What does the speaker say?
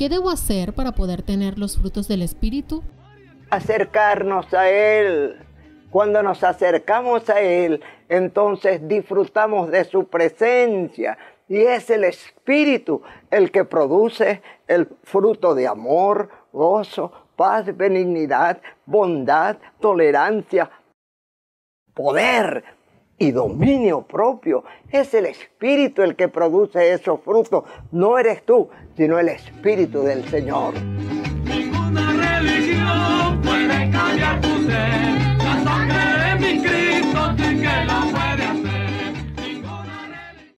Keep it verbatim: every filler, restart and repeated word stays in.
¿Qué debo hacer para poder tener los frutos del Espíritu? Acercarnos a Él. Cuando nos acercamos a Él, entonces disfrutamos de su presencia. Y es el Espíritu el que produce el fruto de amor, gozo, paz, benignidad, bondad, tolerancia, poder y dominio propio. Es el Espíritu el que produce esos frutos. No eres tú, sino el Espíritu del Señor. Ninguna religión puede cambiar tu ser.